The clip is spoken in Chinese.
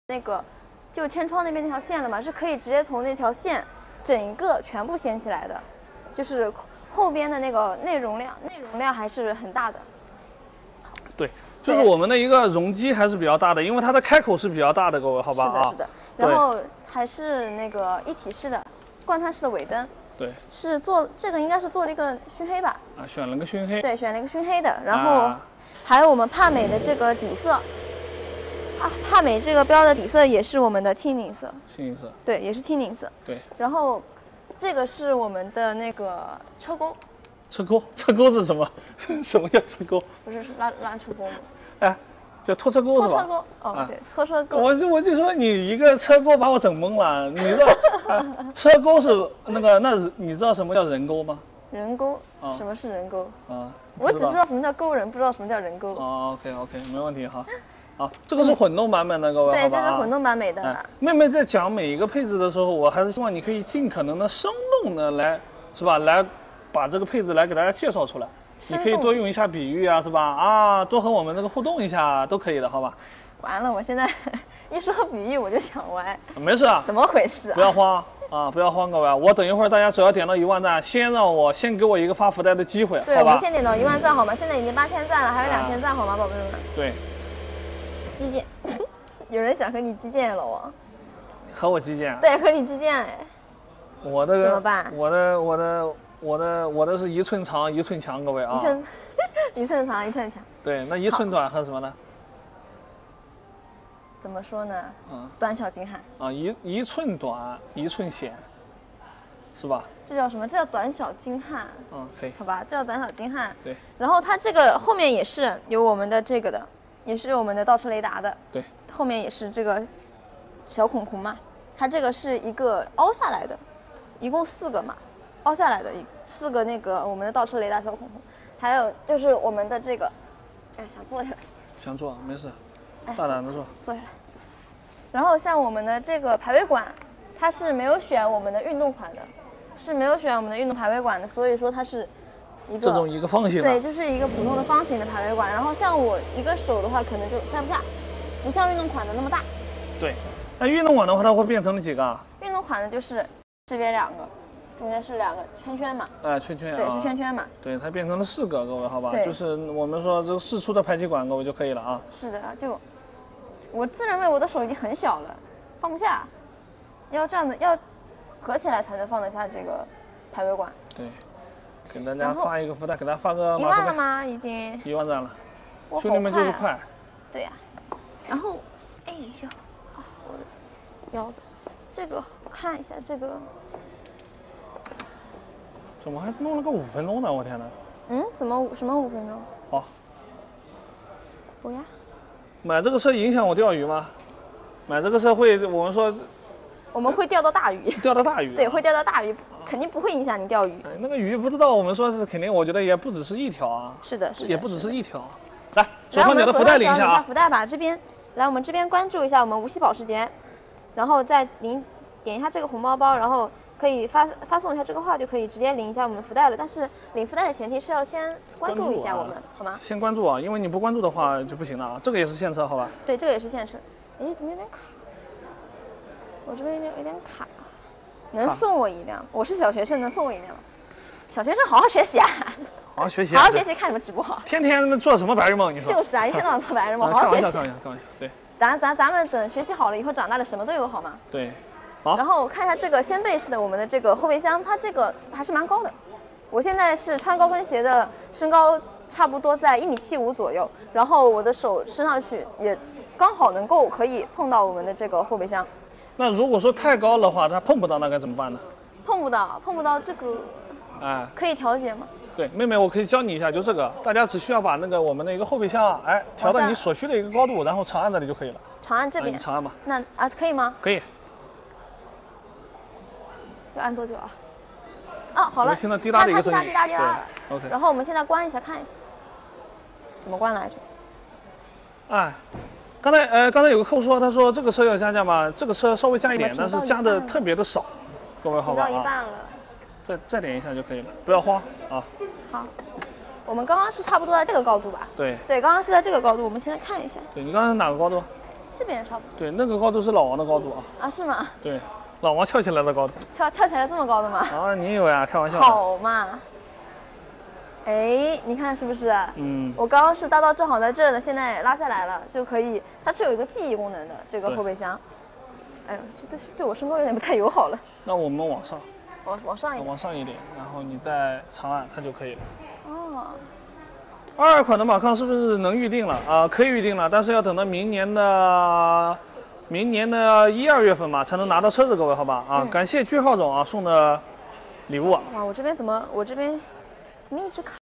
那个就天窗那边那条线了嘛，是可以直接从那条线整个全部掀起来的，就是后边的那个内容量还是很大的。 对，就是我们的一个容积还是比较大的，因为它的开口是比较大的，各位好吧？ 是的，是的。然后还是那个一体式的贯穿式的尾灯。对，是做这个应该是做了一个熏黑吧？啊， 选了个熏黑。 对，选了一个熏黑的，然后还有我们帕美的这个底色。帕美这个标的底色也是我们的青柠色， 青柠色， 对，也是青柠色。对，然后这个是我们的那个车钩。 车钩是什么？什么叫车钩？ 不是拉车钩吗？ 哎，叫拖车钩是吧？ 拖车钩，哦，对，拖车钩。 我就说你一个车钩把我整懵了。你知道，车钩是那个你知道什么叫人钩吗？ 人钩，什么是人钩？ 啊， 我只知道什么叫钩人，不知道什么叫人钩。 哦 ，OK， 没问题哈。好，这个是混动版本的，各位。 对，这是混动版本的。 妹妹在讲每一个配置的时候，我还是希望你可以尽可能的生动的来，是吧？来把这个配置来给大家介绍出来。你可以多用一下比喻啊，是吧？啊，多和我们这个互动一下都可以的，好吧？ 完了，我现在一说比喻我就想歪。 没事啊。 怎么回事？ 不要慌啊，不要慌，各位。我等一会儿大家只要点到1万赞，先给我一个发福袋的机会， 对， 好吧？ 我们先点到1万赞好吗？现在已经8000赞了，还有2000赞好吗，宝贝们？ 对。 击剑，有人想和你击剑，老王。 和我击剑？ 对，和你击剑哎。 我的怎么办？ 我的是1寸长1寸强，各位啊。 1寸长1寸强。 对，那1寸短和什么呢？ 怎么说呢？短小精悍。 啊，一寸短1寸显，是吧？ 这叫什么？这叫短小精悍。 可以。 好吧，这叫短小精悍。 对。 然后它这个后面也是有我们的这个的。也是我们的倒车雷达的， 对， 后面也是这个小孔孔嘛，它这个是一个凹下来的，一共4个嘛，凹下来的4个那个我们的倒车雷达小孔孔，还有就是我们的这个，哎，想坐下来， 想坐没事，大胆的坐， 坐下来。然后像我们的这个排位管，它是没有选我们的运动款的，是没有选我们的运动排位管的，所以说它是。 这种一个方形的， 对，就是一个普通的方形的排位管。然后像我一个手的话，可能就塞不下，不像运动款的那么大。 对，那运动款的话，它会变成了几个啊？ 运动款的就是这边2个，中间是2个圈圈嘛。 圈圈。 对，是圈圈嘛。 对，它变成了4个，各位好吧？就是我们说这个4出的排气管，各位就可以了啊。 是的，就我自认为我的手已经很小了，放不下，要这样子要合起来才能放得下这个排位管。 对。给大家发一个福袋，给大家发个 1万了吗？已经 1万赞了，兄弟们就是快。 对呀，然后，哎呦，啊，我的腰子，这个我看一下这个， 怎么还弄了个5分钟呢？我天哪！ 怎么什么5分钟？ 好， 不呀。 买这个车影响我钓鱼吗？买这个车会，我们说。 我们会钓到大鱼。 钓到大鱼。 对，会钓到大鱼。肯定不会影响你钓鱼。 那个鱼不知道，我们说是肯定，我觉得也不只是1条啊。 是的，是的， 也不只是1条。来，左上角的福袋领一下啊！ 福袋吧，这边来，我们这边关注一下我们无锡保时捷，然后再点一下这个红包包，然后可以发送一下这个号，就可以直接领一下我们福袋了。但是领福袋的前提是要先关注一下我们，好吗？ 先关注啊，因为你不关注的话就不行了啊。这个也是现车，好吧？ 对，这个也是现车。哎，怎么有点卡？我这边有点卡。能送我1辆？我是小学生，能送我1辆吗？小学生好好学习啊！ 好好学习， 好好学习，看你们直播。 天天他们做什么白日梦？你说？ 就是啊，一天到晚做白日梦，好好学习。 开玩笑。对。 咱们等学习好了以后，长大了什么都有，好吗？ 对。好。 然后看一下这个掀背式的我们的这个后备箱，它这个还是蛮高的。我现在是穿高跟鞋的，身高差不多在1.75米左右，然后我的手伸上去也刚好能够可以碰到我们的这个后备箱。 那如果说太高的话，它碰不到，那该怎么办呢？ 碰不到这个，可以调节吗？ 对，妹妹，我可以教你一下，就这个，大家只需要把那个我们的一个后备箱，调到你所需的一个高度，然后长按这里就可以了。 长按这边。 你长按吧。 那可以吗？ 可以。 要按多久啊？哦，好了。 听到滴答的一个声音。 滴答。 对。OK。 然后我们现在关一下，看一下，怎么关来着？ 刚才有个客户说，他说这个车要加价吗？这个车稍微加一点，但是加的特别的少，各位好吧？ 到一半了， 再点一下就可以了，不要慌啊。 好，我们刚刚是差不多在这个高度吧？ 对， 刚刚是在这个高度，我们现在看一下。 对，你刚刚哪个高度？ 这边也差不多。 对，那个高度是老王的高度啊。 啊，是吗？ 对，老王翘起来的高度。 跳起来这么高的吗？ 啊，你以为啊？开玩笑的。 好嘛。哎，你看是不是？ 嗯。 我刚刚是搭到正好在这儿的，现在拉下来了就可以，它是有一个记忆功能的这个后备箱。哎呦，这对我身高有点不太友好了。 那我们往上。 往上一点。 往上一点，然后你再长按它就可以了。 哦。 22款的马抗是不是能预定了啊？可以预定了，但是要等到明年的1、2月份吧，才能拿到车子，各位好吧？啊，感谢句号总啊送的礼物啊。 哇，我这边怎么一直卡